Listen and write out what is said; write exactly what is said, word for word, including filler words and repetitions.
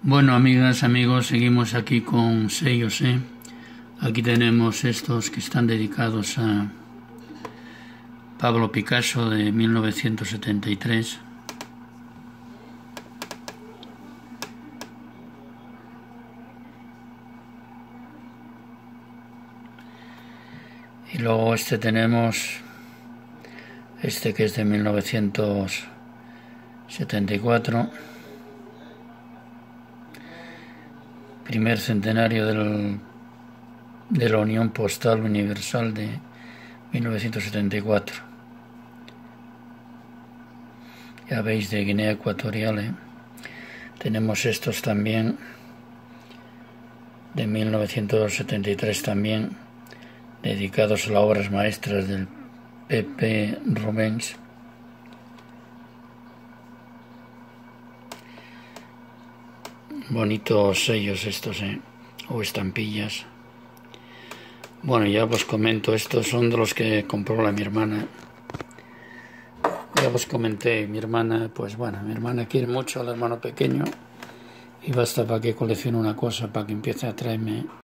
Bueno, amigas, amigos, seguimos aquí con sellos, ¿eh? Aquí tenemos estos que están dedicados a Pablo Picasso de mil novecientos setenta y tres. Y luego este tenemos este que es de mil novecientos setenta y cuatro. Primer centenario del, de la Unión Postal Universal de mil novecientos setenta y cuatro. Ya veis, de Guinea Ecuatorial, ¿eh? Tenemos estos también de mil novecientos setenta y tres también, dedicados a las obras maestras del P P Rubens. Bonitos sellos estos, ¿eh? O estampillas. Bueno, ya os comento, estos son de los que compró la mi hermana. Ya os comenté, mi hermana, pues bueno, mi hermana quiere mucho al hermano pequeño y basta para que coleccione una cosa para que empiece a traerme